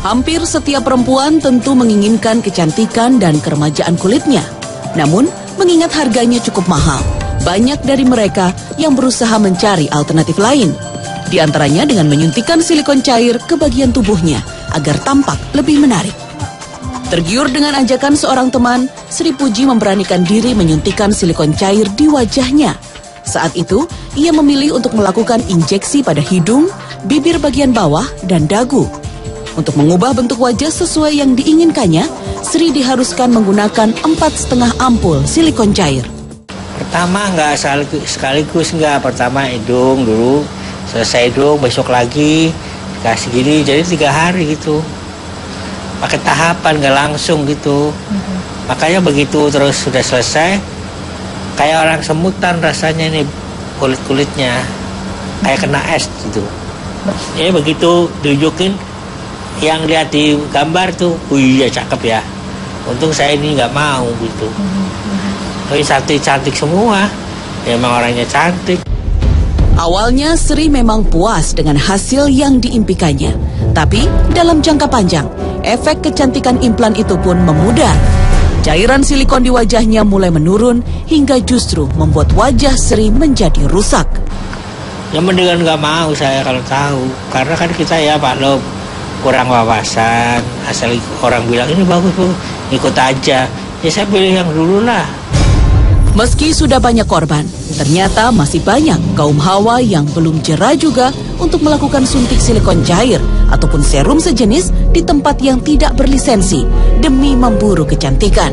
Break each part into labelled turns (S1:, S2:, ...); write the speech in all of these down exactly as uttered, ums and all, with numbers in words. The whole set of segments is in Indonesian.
S1: Hampir setiap perempuan tentu menginginkan kecantikan dan keremajaan kulitnya. Namun, mengingat harganya cukup mahal, banyak dari mereka yang berusaha mencari alternatif lain. Di antaranya dengan menyuntikkan silikon cair ke bagian tubuhnya agar tampak lebih menarik. Tergiur dengan ajakan seorang teman, Sri Puji memberanikan diri menyuntikkan silikon cair di wajahnya. Saat itu, ia memilih untuk melakukan injeksi pada hidung, bibir bagian bawah, dan dagu. Untuk mengubah bentuk wajah sesuai yang diinginkannya, Sri diharuskan menggunakan empat setengah ampul silikon cair.
S2: Pertama nggak sekaligus, sekaligus nggak. Pertama hidung dulu, selesai hidung, besok lagi dikasih gini, jadi tiga hari gitu. Pakai tahapan, nggak langsung gitu. Mm-hmm. Makanya begitu terus sudah selesai, kayak orang semutan rasanya nih kulit-kulitnya, kayak kena es gitu. Ya begitu tunjukin, yang lihat di gambar tuh, oh iya cakep ya. Untung saya ini nggak mau gitu. Tapi cantik-cantik semua, ya, emang orangnya cantik.
S1: Awalnya Sri memang puas dengan hasil yang diimpikannya. Tapi dalam jangka panjang, efek kecantikan implan itu pun memudar. Cairan silikon di wajahnya mulai menurun hingga justru membuat wajah Sri menjadi rusak.
S2: Ya mendingan nggak mau saya kalau tahu. Karena kan kita ya Pak Lob, kurang wawasan, asal orang bilang ini bagus bu, ikut aja. Ya saya pilih yang dulu lah.
S1: Meski sudah banyak korban, ternyata masih banyak kaum hawa yang belum jera juga untuk melakukan suntik silikon cair ataupun serum sejenis di tempat yang tidak berlisensi demi memburu kecantikan.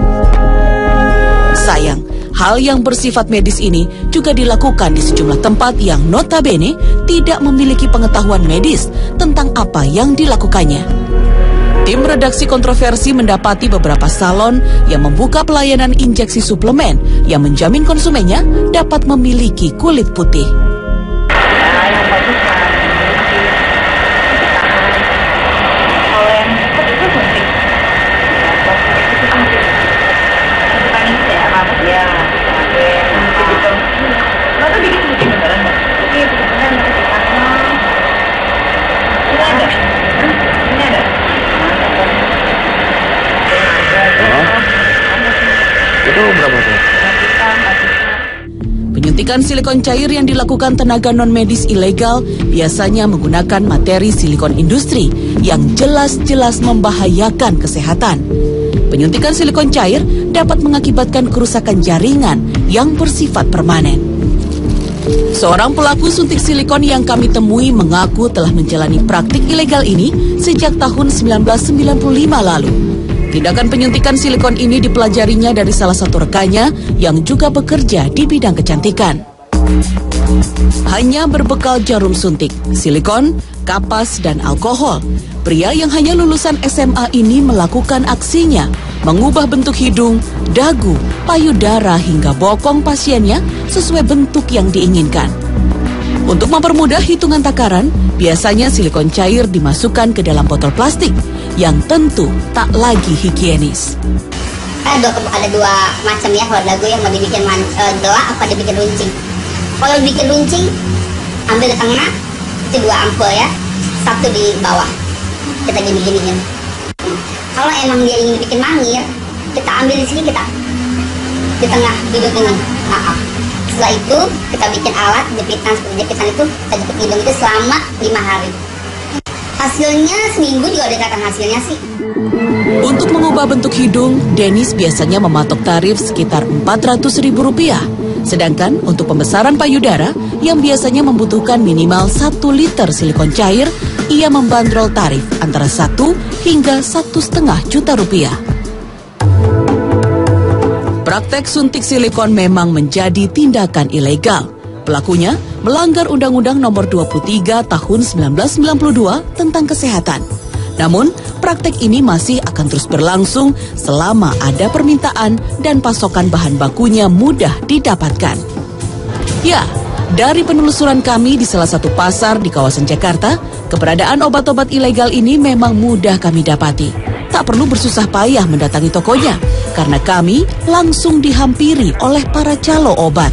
S1: Sayang, hal yang bersifat medis ini juga dilakukan di sejumlah tempat yang notabene tidak memiliki pengetahuan medis tentang apa yang dilakukannya. Tim redaksi kontroversi mendapati beberapa salon yang membuka pelayanan injeksi suplemen yang menjamin konsumennya dapat memiliki kulit putih. Penyuntikan silikon cair yang dilakukan tenaga non-medis ilegal biasanya menggunakan materi silikon industri yang jelas-jelas membahayakan kesehatan. Penyuntikan silikon cair dapat mengakibatkan kerusakan jaringan yang bersifat permanen. Seorang pelaku suntik silikon yang kami temui mengaku telah menjalani praktik ilegal ini sejak tahun seribu sembilan ratus sembilan puluh lima lalu. Tindakan penyuntikan silikon ini dipelajarinya dari salah satu rekannya yang juga bekerja di bidang kecantikan. Hanya berbekal jarum suntik, silikon, kapas, dan alkohol, pria yang hanya lulusan S M A ini melakukan aksinya, mengubah bentuk hidung, dagu, payudara hingga bokong pasiennya sesuai bentuk yang diinginkan. Untuk mempermudah hitungan takaran, biasanya silikon cair dimasukkan ke dalam botol plastik yang tentu tak lagi higienis.
S3: Ada dua, ada dua macam ya kalau dagu yang mau dibikin man, uh, gelak apa dibikin runcing. Kalau dibikin runcing, ambil di tengah, itu dua ampul ya, satu di bawah. Kita gini-giniin. Kalau emang dia ingin bikin mangir, kita ambil di sini, kita di tengah hidung ini. Nah, setelah itu kita bikin alat jepitan seperti jepitan itu, kita jepit hidung itu selama lima hari. Hasilnya seminggu juga udah kelihatan hasilnya sih.
S1: Untuk mengubah bentuk hidung, Dennis biasanya mematok tarif sekitar empat ratus ribu rupiah. Sedangkan untuk pembesaran payudara yang biasanya membutuhkan minimal satu liter silikon cair, ia membandrol tarif antara satu hingga satu setengah juta rupiah. Praktek suntik silikon memang menjadi tindakan ilegal. Pelakunya melanggar Undang-Undang Nomor dua puluh tiga Tahun seribu sembilan ratus sembilan puluh dua tentang kesehatan. Namun, praktek ini masih akan terus berlangsung selama ada permintaan dan pasokan bahan bakunya mudah didapatkan. Ya, dari penelusuran kami di salah satu pasar di kawasan Jakarta, keberadaan obat-obat ilegal ini memang mudah kami dapati. Tak perlu bersusah payah mendatangi tokonya, karena kami langsung dihampiri oleh para calo obat.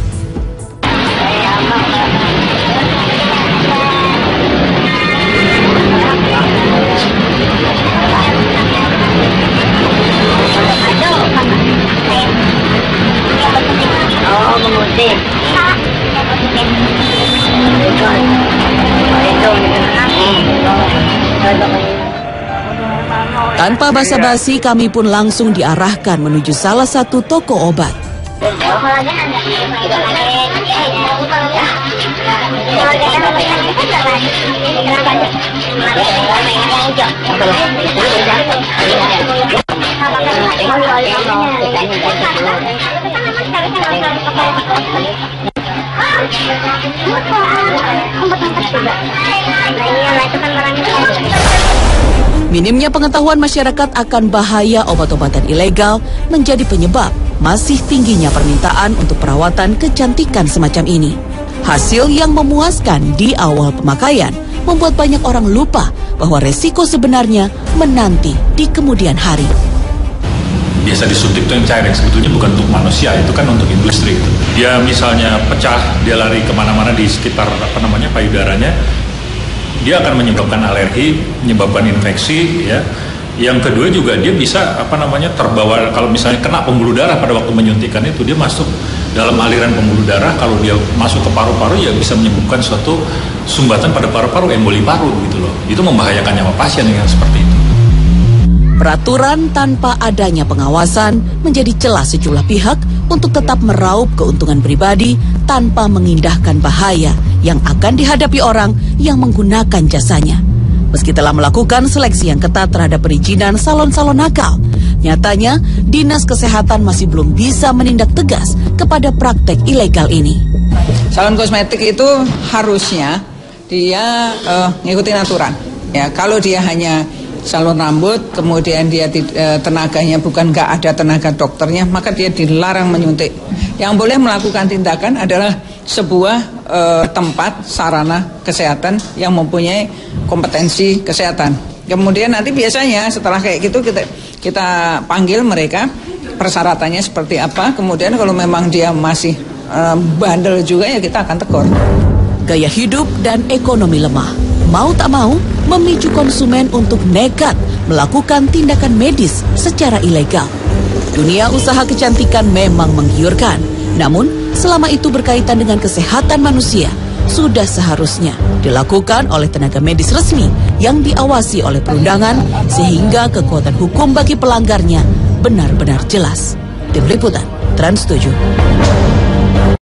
S1: Tanpa basa-basi, kami pun langsung diarahkan menuju salah satu toko obat. Minimnya pengetahuan masyarakat akan bahaya obat-obatan ilegal menjadi penyebab masih tingginya permintaan untuk perawatan kecantikan semacam ini. Hasil yang memuaskan di awal pemakaian membuat banyak orang lupa bahwa resiko sebenarnya menanti di kemudian hari.
S4: Biasa disuntik itu yang cair, yang sebetulnya bukan untuk manusia, itu kan untuk industri. Dia misalnya pecah, dia lari kemana-mana di sekitar apa namanya payudaranya, dia akan menyebabkan alergi, menyebabkan infeksi, ya. Yang kedua juga dia bisa apa namanya terbawa, kalau misalnya kena pembuluh darah pada waktu menyuntikan itu, dia masuk dalam aliran pembuluh darah, kalau dia masuk ke paru-paru ya bisa menyebabkan suatu sumbatan pada paru-paru, emboli paru gitu loh. Itu membahayakan nyawa pasien yang seperti itu.
S1: Peraturan tanpa adanya pengawasan menjadi celah sejumlah pihak untuk tetap meraup keuntungan pribadi tanpa mengindahkan bahaya yang akan dihadapi orang yang menggunakan jasanya. Meski telah melakukan seleksi yang ketat terhadap perizinan salon-salon nakal, nyatanya Dinas Kesehatan masih belum bisa menindak tegas kepada praktek ilegal ini.
S5: Salon kosmetik itu harusnya dia uh, ngikutin aturan. Ya, kalau dia hanya salon rambut, kemudian dia e, tenaganya bukan nggak ada tenaga dokternya, maka dia dilarang menyuntik. Yang boleh melakukan tindakan adalah sebuah e, tempat sarana kesehatan yang mempunyai kompetensi kesehatan. Kemudian nanti biasanya setelah kayak gitu kita kita panggil mereka, persyaratannya seperti apa. Kemudian kalau memang dia masih e, bandel juga ya kita akan tegur.
S1: Gaya hidup dan ekonomi lemah, mau tak mau memicu konsumen untuk nekat melakukan tindakan medis secara ilegal. Dunia usaha kecantikan memang menggiurkan, namun selama itu berkaitan dengan kesehatan manusia, sudah seharusnya dilakukan oleh tenaga medis resmi yang diawasi oleh perundangan sehingga kekuatan hukum bagi pelanggarnya benar-benar jelas. Tim Liputan Trans tujuh.